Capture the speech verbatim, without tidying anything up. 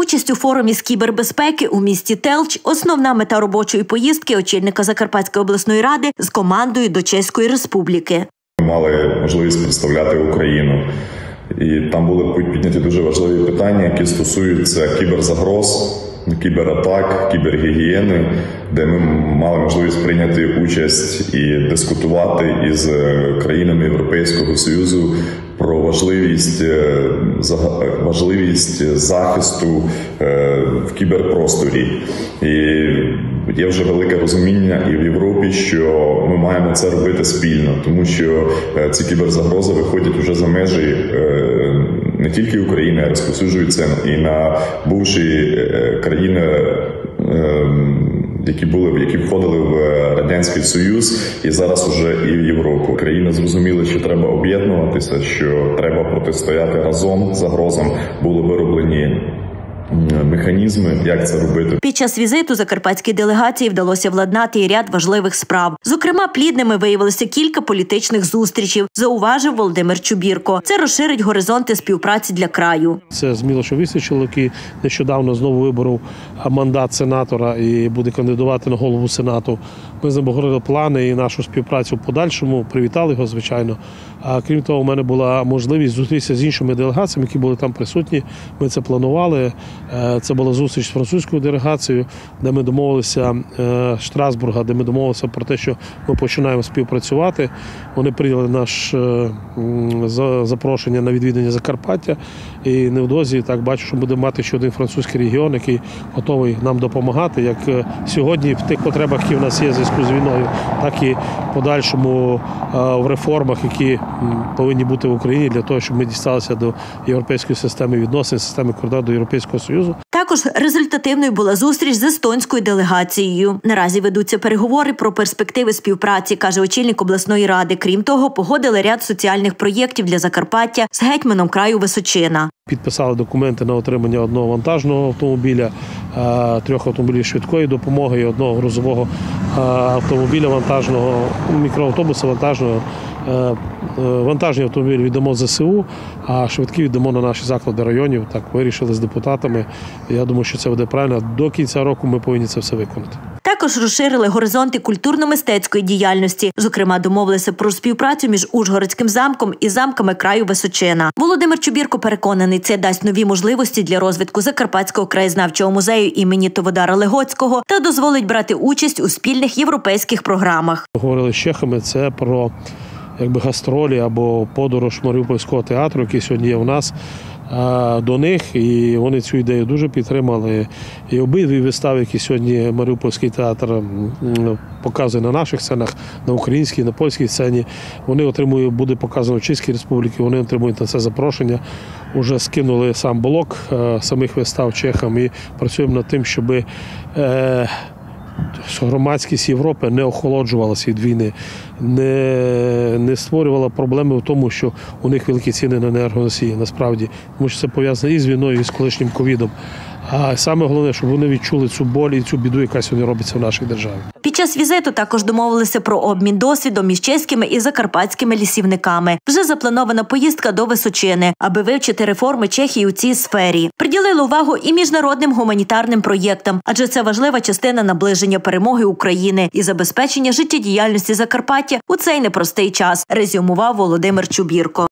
участь у форумі з кібербезпеки у місті Телч – основна мета робочої поїздки очільника Закарпатської обласної ради з командою до Чеської Республіки. Ми мали можливість представляти Україну. І там були підняті дуже важливі питання, які стосуються кіберзагроз, кібератак, кібергігієни, де ми мали можливість прийняти участь і дискутувати із країнами Європейського Союзу про важливість, важливість захисту в кіберпросторі. І є вже велике розуміння і в Європі, що ми маємо це робити спільно, тому що ці кіберзагрози виходять вже за межі не тільки України, а розповсюджуються і на бувші країни, які були, які входили в Радянський Союз, і зараз уже і в Європу. Країни зрозуміли, що треба об'єднуватися, що треба протистояти разом загрозам. Були вироблені механізми, як це робити. Під час візиту закарпатській делегації вдалося владнати і ряд важливих справ. Зокрема, плідними виявилося кілька політичних зустрічей, зауважив Володимир Чубірко. Це розширить горизонти співпраці для краю. Це з Мілошем Височилом, який нещодавно знову виборов мандат сенатора і буде кандидувати на голову Сенату. Ми з ним обговорили плани і нашу співпрацю в подальшому, привітали його, звичайно. А крім того, у мене була можливість зустрітися з іншими делегаціями, які були там присутні. Ми це планували. Це була зустріч з французькою делегацією, де ми домовилися, Штрасбурга, де ми домовилися про те, що ми починаємо співпрацювати. Вони прийняли наше запрошення на відвідання Закарпаття. І невдовзі, так бачу, що будемо мати ще один французький регіон, який готовий нам допомагати, як сьогодні в тих потребах, які в нас є в зв'язку з війною, так і в подальшому в реформах, які повинні бути в Україні для того, щоб ми дісталися до європейської системи відносин, системи кордону до Європейського Союзу. Також результативною була зустріч з естонською делегацією. Наразі ведуться переговори про перспективи співпраці, каже очільник обласної ради. Крім того, погодили ряд соціальних проєктів для Закарпаття з гетьманом краю Височина. Підписали документи на отримання одного вантажного автомобіля, трьох автомобілів швидкої допомоги і одного грузового автомобіля вантажного, мікроавтобуса вантажного. Вантажні автомобілі віддамо ЗСУ, а швидкі віддамо на наші заклади районів. Так вирішили з депутатами. Я думаю, що це буде правильно. До кінця року ми повинні це все виконати. Також розширили горизонти культурно-мистецької діяльності. Зокрема, домовилися про співпрацю між Ужгородським замком і замками краю Височина. Володимир Чубірко переконаний, це дасть нові можливості для розвитку Закарпатського краєзнавчого музею імені Товодара Легоцького та дозволить брати участь у спільних європейських програмах. Говорили з чехами, це про якби гастролі або подорож Маріупольського театру, який сьогодні є у нас, до них, і вони цю ідею дуже підтримали. І обидві вистави, які сьогодні Маріупольський театр показує на наших сценах, на українській, на польській сцені, вони отримують, буде показано в Чеській Республіці, вони отримують на це запрошення. Уже скинули сам блок самих вистав чехам і працюємо над тим, щоб громадськість Європи не охолоджувалася від війни, не, не створювала проблеми в тому, що у них великі ціни на енергоносії, насправді. Тому що це пов'язано і з війною, і з колишнім ковідом. А саме головне, щоб вони відчули цю боль і цю біду, яка сьогодні робиться в нашій державі. Під час візиту також домовилися про обмін досвідом між чеськими і закарпатськими лісівниками. Вже запланована поїздка до Височини, аби вивчити реформи Чехії у цій сфері. Приділили увагу і міжнародним гуманітарним проєктам, адже це важлива частина наближення перемоги України і забезпечення життєдіяльності Закарпаття у цей непростий час, резюмував Володимир Чубірко.